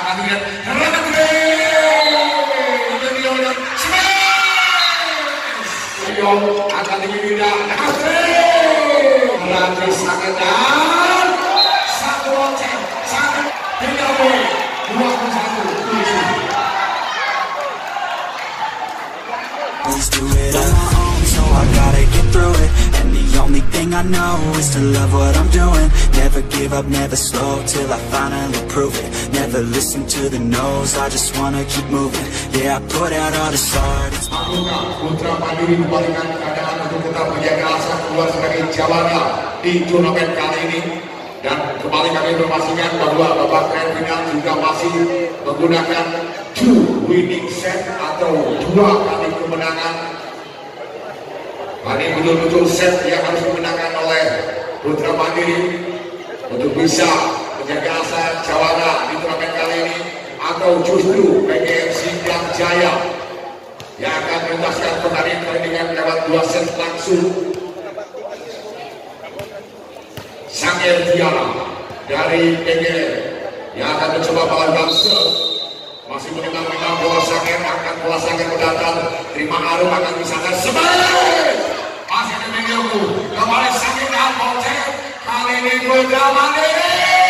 akan dilihat akan dilihat berarti sangat dan satu lonceng satu tiga poin 21. Always do it on my own, so I gotta get through it. And the only thing I know is to love what I'm doing. Never give up, never slow, till I finally prove it. Never listen to the no's, I just wanna keep moving. Yeah, I put out all the start. Putra Mandiri kembalikan keadaan untuk tetap menjaga asa keluar sebagai jawara di turnamen kali ini. Dan kembali kami informasikan bahwa babak grand final juga masih menggunakan 2 winning set atau 2 kali kemenangan. Ini betul-betul set yang harus dimenangkan oleh Putra Mandiri untuk bisa menjaga asa jawara di turnamen kali ini, atau justru PGM Sindang Jaya yang akan menuntaskan pertandingan lewat 2 set langsung. Sanger Tiara dari PGM yang akan mencoba melakukan serve, masih menimbang-nimbang bola Sanger, akan bola Sanger mendatang, terima Arum akan misalkan sebalik, masih ada Menyoku, kembali Sanger dan Bonceng, kali ini Putra Mandiri.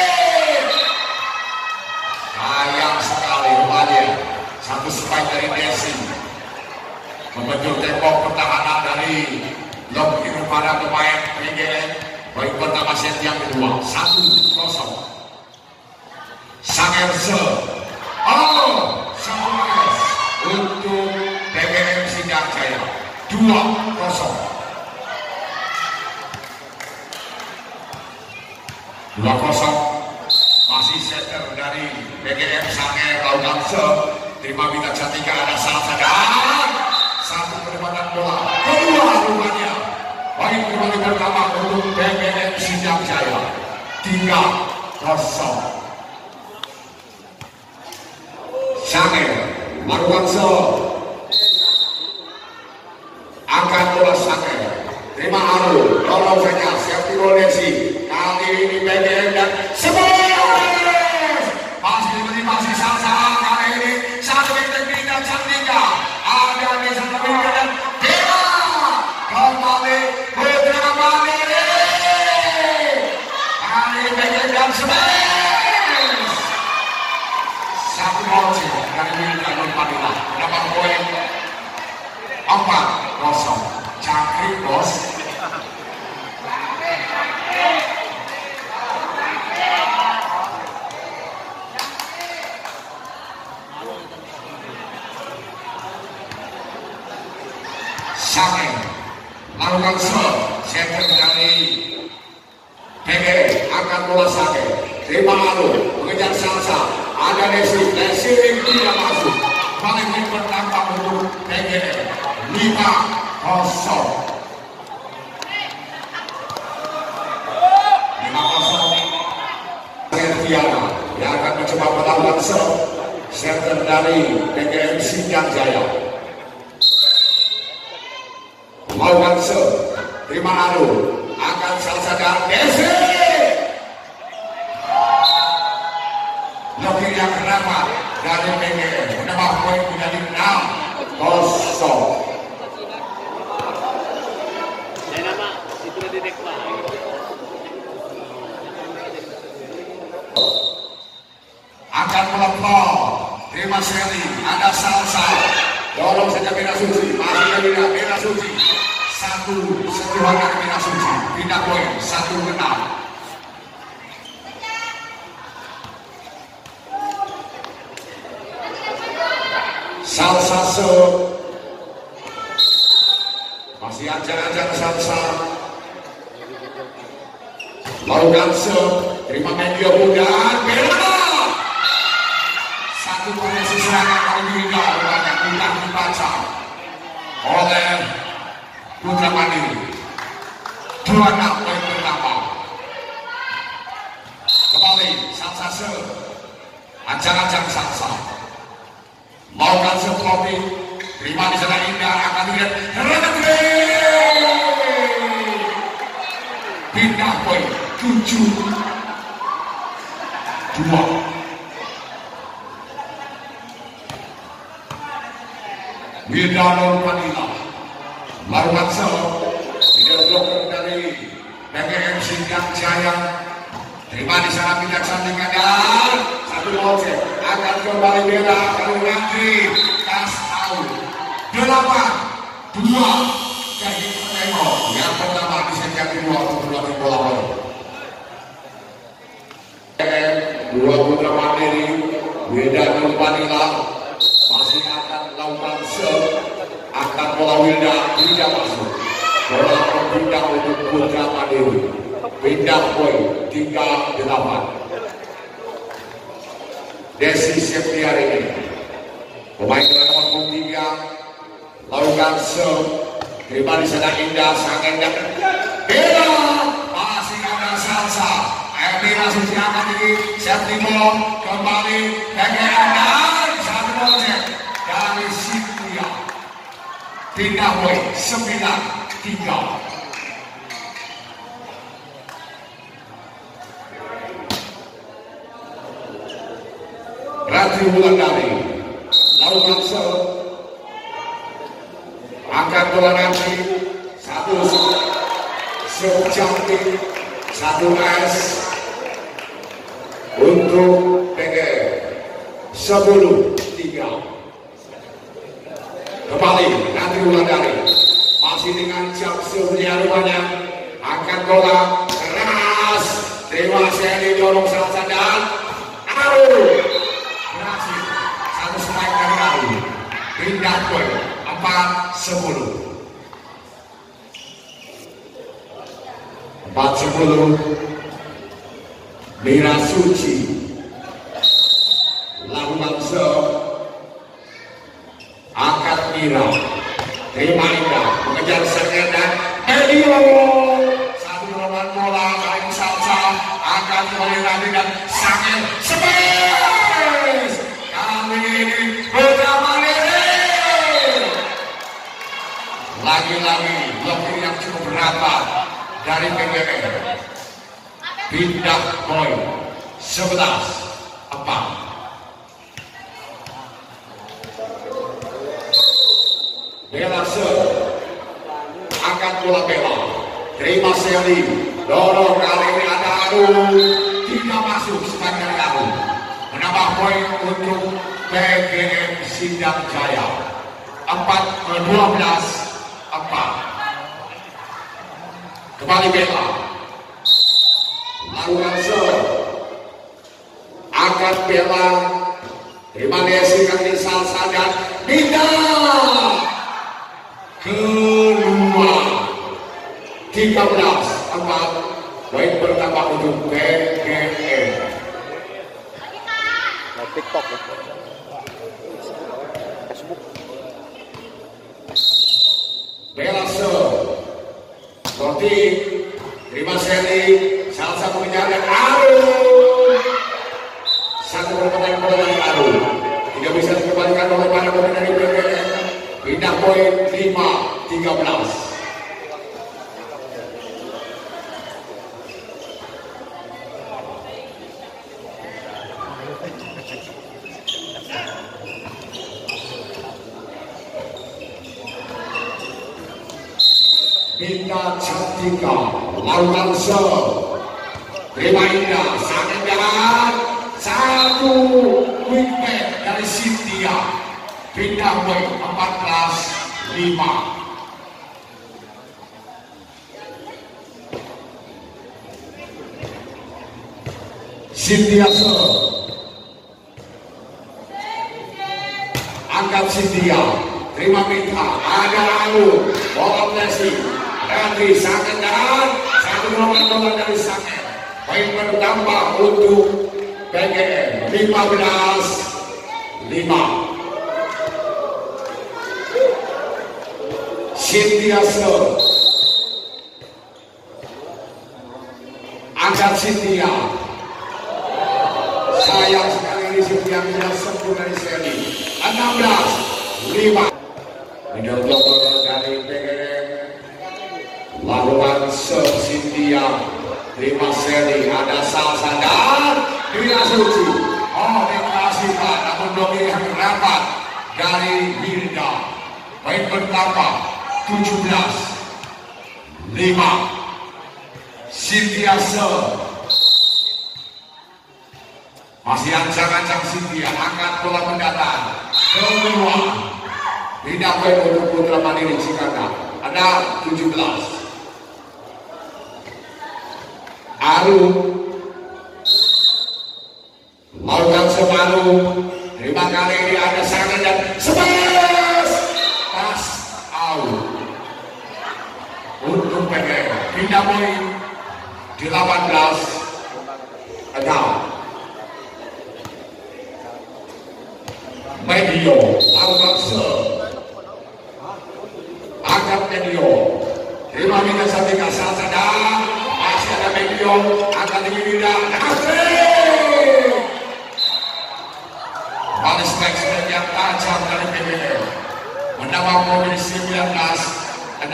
Sayang sekali rupanya satu spike dari Desi membentuk tembok pertahanan dari lob itu para pemain PGM. Poin pertama set yang kedua 1-0. Sanger serve. Oh, Samuels untuk PGM Sindang Jaya 2-0. Masih setter dari PGM Sanger lakukan serve. Terima Bintang Cantika, ada salah sadar. Satu penempatan bola kedua rupanya. Baik, kembali pertama untuk PGM Sindang Jaya 3-0. Sanger melakukan serve, angkat bola Sanger, terima Aru, tolong saja siap Desi. Kali ini PGM dan masih salah kali ini satu Bintang Cantika, ada di sana dan kembali Putra Mandiri. Kali PGM dan smash. Satu lonceng dari Milka Nurmadila dapat poin 4-0. Cakri bos. Sanger lakukan serve, center dari PGM akan bola Sanger, terima Alu, mengejar Salsa, ada Desi tidak masuk. Balik bertambah untuk PGM 5-0. 5-0. Tiara yang akan mencoba melakukan serve, center dari PGM Sindang Jaya. Melakukan serve, terima Aru, akan Salsa dan Desi. Lebih yang rapat dari PGM, menambah poin menjadi 6-0. Akan melempar, terima Seli, ada Salsa, dorong saja Bina Suci, masih ada Bina Suci. Satu sentuhan dari Bina Suci, pindah poin 1-6. Salsa serve, masih ajak-ajak Salsa, lakukan serve, terima media muda, bela. Satu posisi serangan kali ini banyak mudah dibaca oleh Putra Mandiri. 2-6 poin pertama. Kembali Salsa serve, ajak-ajak Salsa. Melakukan serve, terima di sana Indah, akan dilihat pindah poin 7-2. Widano Padilla Marwan Solo video blocker dari PGM Sindang Jaya. Terima di sana bijaksana dan satu loce akan kembali bela kali nanti tas out 8-2 jadi tengok yang pertama di setiap kedua untuk bola bola. Dua putra mandiri Widano Padilla masih akan lakukan akan bola Wilda tidak masuk. Bola berpindah untuk putra mandiri. Pindah poin 3-8. Desi Septiar ini pemain nomor 3 lakukan terima di sana Indah sang Indah bela masih ada Salsa Emira Suciakan ini Septimo kembali PGM dan satu gol dari Cynthia pindah poin 9-3. Ratri Wulandari lakukan angkat bola nanti satu cantik satu S untuk PGM 10-3. Kembali Ratri Wulandari masih dengan jam sebenarnya rupanya angkat bola keras terima kasih didorong Salsa dan Aru berhasil satu strike dari Aru pindah poin 4-10 Mira Suci lakukan angkat Mira terima Indah mengejar Sergen dan Elio satu lawan bola kali Salsa angkat kembali lagi dan Sangen space kali ini beberapa lagi-lagi blocking yang cukup rapat dari PGM pindah poin 11-4. Bela angkat bola Bela terima Seli dorong kali ini ada Aru tidak masuk strike dari Aru menambah poin untuk PGM Sindang Jaya 12-4. Kembali Bela lakukan angkat Bela terima Desi kaki Salsa dan pindah keluar 13-4 poin bertambah untuk PGM. TikTok ya. Facebook. Bela Roti terima Seli Salsa mengejar dan Aru satu pertandingan bola dari Aru tidak bisa dikembalikan oleh para pemain dari PGM pindah poin 5-13. Indah Cantika lakukan terima Indah sangat jalan satu wicket dari Cynthia pindah poin 14-5. Cynthia angkat Cynthia terima Mita ada Alu bola Messi Ratri Sangen dan satu nomor bola dari Sangen poin bertambah untuk PGM 15-5. Cynthia angkat Cynthia sayang sekali ini Cynthia tidak sempurna dari seri 16-5. Middle blocker dari PGM lakukan Cynthia terima seri ada Salsa dan Mira Suci dikasih Pak namun dogi yang rapat dari Hilda Poin pertama 17-5 Cynthia Se. Masih ancang-ancang Cynthia angkat bola mendatang kedua. Tidak poin untuk Putra Mandiri Cikanda. Ada 17. Arum melakukan separuh. Terima kali ini ada sangat dan sebas pas out untuk PGM. Pindah poin 18 enam. Medio lakukan angkat Medio. Terima minta sampingkan saat sedang masih ada Medio akan diminta balis back yang tajam dari PGM menambah poin 19-6.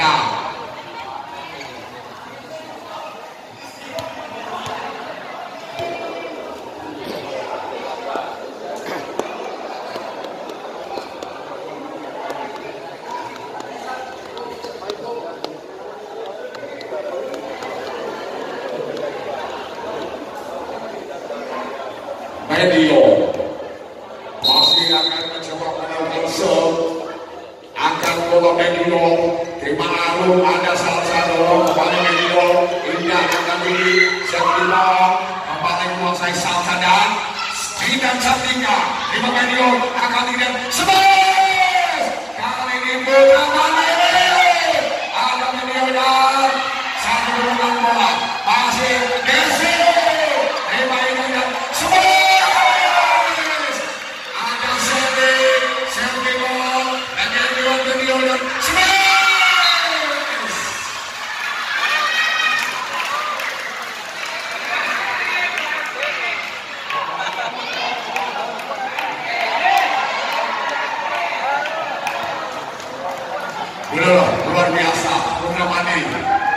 Medio masih akan mencoba melakukan serve. Angkat bola Medio. Terima Arum, ada salah satu kembali Medio. Indah akan diri Septima kembali menguasai salsa dan tidak cantiknya. Terima Medio akan tidak sebes. Kali ini Putra Mandiri. Ada Medio dan satu berulang bola masih Desi. Terima ini dan sebes. Luar biasa, Putra Mandiri.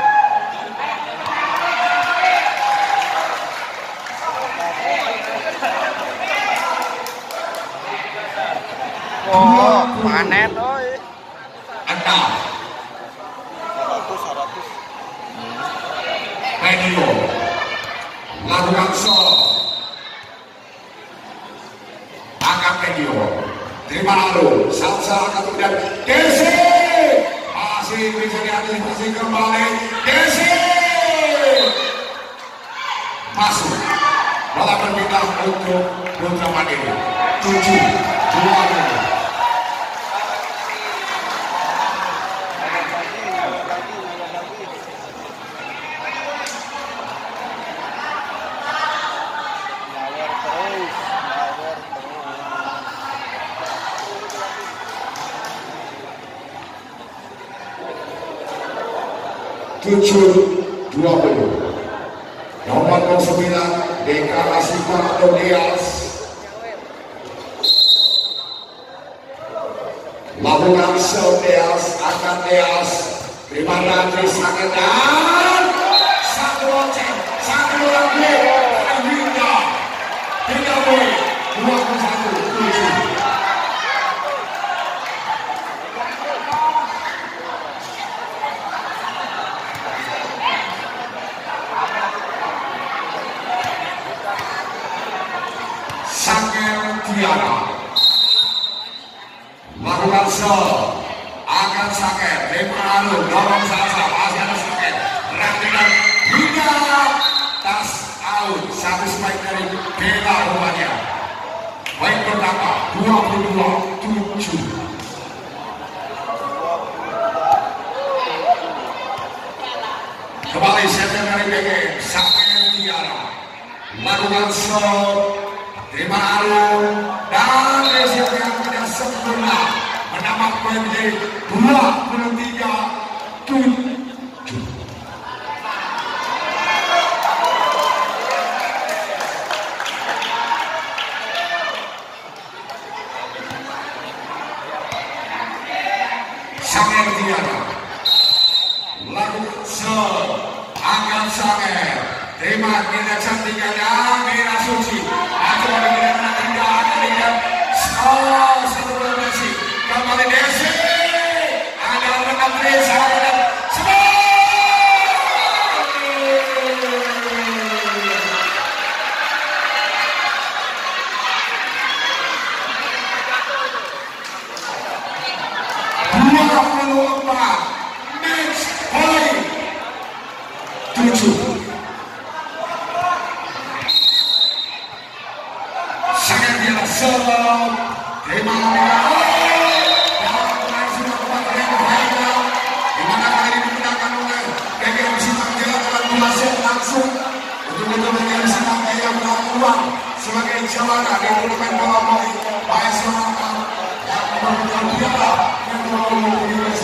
Oh, panen oi. 6. Medio lakukan serve. Angkat Medio. Terima Arum. Salsa akan kemudian Desi. Masih bisa diantisipasi kembali Desi. Masuk. Bola berpindah untuk Putra Mandiri. 7-20. Nomor 09 Deka Asifa Dodias lakukan serve Deas, akan Deas. Terima kasih sangat dan satu lonceng, satu lagi Winda 3 poin 21-7. Tiara lakukan serve, akan Saket. Terima Arum, dorong salsa, masih ada Saket. Rakitan tidak, tas out. Satu spike dari Bella rumahnya. Poin pertama 22-7. Kembali setter dari BG Saket Tiara lakukan serve. Terima Arum dan resep yang tidak sempurna menambah poin menjadi 23-7. Sanger Tiara lakukan serve, angkat Sanger. Terima kita cantiknya dan Mira Suci. Aku ada tidak tidak satu Desi kembali Desi sebagai juara di turnamen bola voli AS Makassar yang merupakan piala yang